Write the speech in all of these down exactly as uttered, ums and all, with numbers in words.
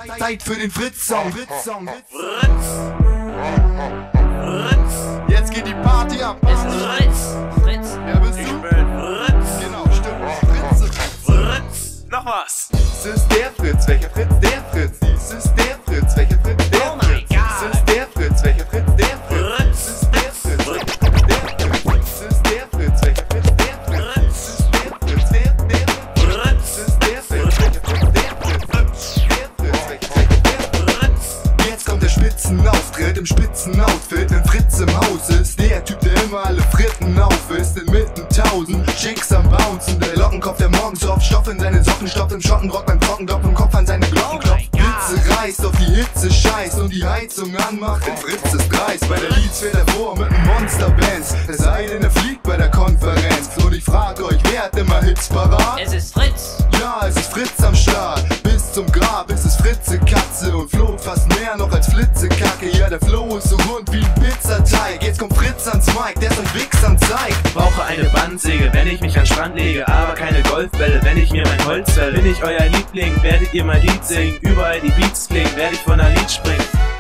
Zeit für den Fritz-Song. Fritz-Song. Fritz. Fritz. Jetzt geht die Party ab. Es ist Fritz. Fritz. Ja, bist Ich du? bin Fritz. Genau, stimmt. Fritz. Fritz. Noch was. Dies ist der Fritz, welcher Fritz? Der Fritz. Dies ist der Fritz, welcher Fritz? Der Oh mein Fritz. Dies ist der Fritz, welcher Fritz? Der Fritz. Fritz. Dies ist der Fritz, welcher Fritz? Der Fritz. Dies ist der Fritz, welcher Fritz? Der Fritz. Dies ist der Fritz, der, der Fritz. Dies ist der Fritz, welcher Fritz? Der Fritz. Der Fritz, welcher Fritz? Der Fritz. Jetzt kommt der Spitzenauftritt im Spitzenoutfit. Wenn Fritz im Haus ist, der Typ, der immer alle Fritten aufisst. Inmitten tausend Chicks am Bouncen. Der Lockenkopf, der morgens so auf Stoff in seine Socken stopft. Im Schottenrock beim Trockendopp im Kopf an seine Glocken klopft. Hitze reißt, auf die Hitze scheißt und die Heizung anmacht. Denn Fritz ist dreist, bei der Leads fährt er vor mit nem Monsterbands. Es sei denn, er fliegt bei der Konferenz. Und ich frag euch, wer hat immer Hits parat? Es ist Fritz. Ja, es ist Fritz am Start. Bis zum Grab ist es Fritze Katze und float fast mehr noch als Flitzekacke. Ja, der Flow ist so rund wie ein Pizzateig. Jetzt kommt Fritz ans Mic, der es euch Wichsern zeigt. Brauche eine Bandsäge, wenn ich mich an den Strand lege, aber keine Golfbälle, wenn ich mir mein Holz fäll. Bin ich euer Liebling, werdet ihr mein Lied singen, überall die Beats klingen, werde ich von der Lied springen.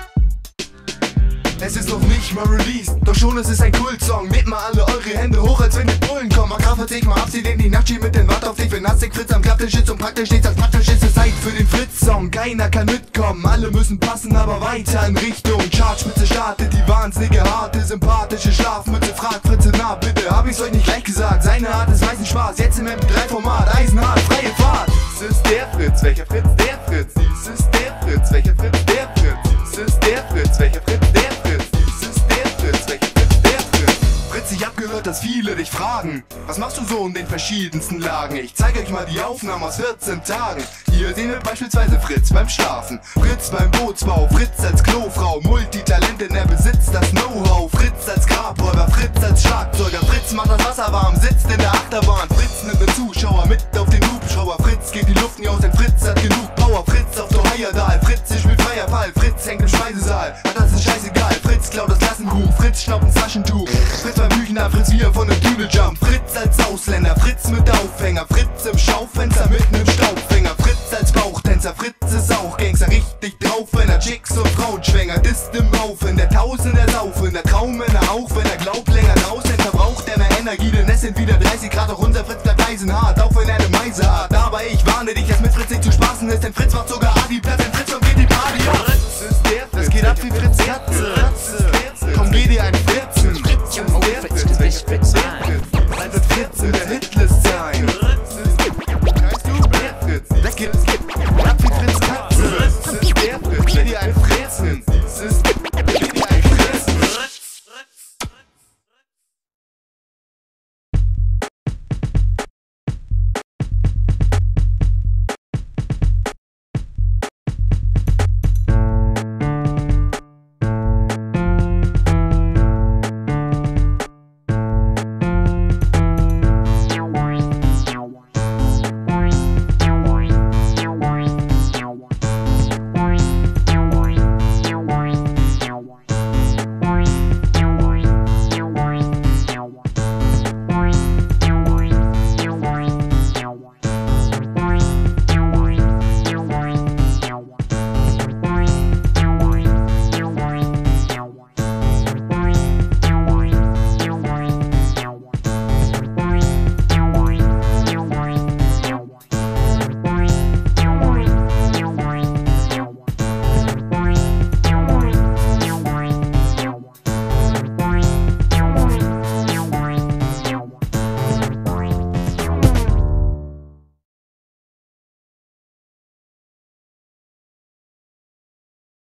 Es ist noch nicht mal released, doch schon es ist ein Kultsong. Nehmt mal alle eure Hände hoch, als wenn die Bullen kommen. Agraffe dich mal ab, sie in die Nachtschicht mit den Watt auf dich. Wenn Nastig Fritz am Klapptisch ist und praktisch nichts als praktisch ist, es Zeit für den Fritz-Song. Keiner kann mitkommen, alle müssen passen, aber weiter in Richtung Chartspitze startet die wahnsinnige, harte, sympathische Schlafmütze. Fragt Fritze nach, bitte, hab ich's euch nicht gleich gesagt. Seine Art ist weißen Spaß, jetzt im M P drei Format, eisenhart, freie Fahrt. Dies ist der Fritz, welcher Fritz? Der Fritz. Dies ist der Fritz, welcher Fritz? Der Fritz. Dies ist der Fritz, welcher Fritz? Der Fritz. Dies ist der Fritz, welcher Fritz? Der Fritz. Fritz, ich hab gehört, dass viele dich fragen, was machst du so in den verschiedensten Lagen? Ich zeige euch mal die Aufnahmen aus vierzehn Tagen. Hier sehen wir beispielsweise Fritz beim Schlafen, Fritz beim Bootsbau, Fritz als Klofrau, Multitalent, denn er besitzt das Know-how. Fritz als Grabräuber, Fritz als Schlagzeuger, Fritz macht das Wasser warm, sitzt in der Achterbahn. Fritz nimmt den Zuschauer mit auf den Hubschrauber, Fritz geht die Luft nie aus, denn Fritz hat genug Power. Fritz auf der Heyerdahl, Fritz ich spielt freier Fall, Fritz hängt im Speisesaal, aber das ist scheißegal. Fritz klaut das Klassenbuch, Fritz schnappt ein Taschentuch, Fritz beim Büchner, Fritz wie er von der Bühne jumpt. Fritz als Ausländer, Fritz mit Aufhänger, Fritz im Schaufenster mitten im Staubfänger, Fritz als Bauchtänzer, Fritz ist auch Gangster, richtig drauf, wenn er Chicks und Frauen schwängert, ist im Laufen, der Tausender saufen, der Traummänner auch, wenn er glaubt länger draußen, verbraucht er mehr Energie, denn es sind wieder dreißig Grad, auch unser Fritz bleibt eisenhart, auch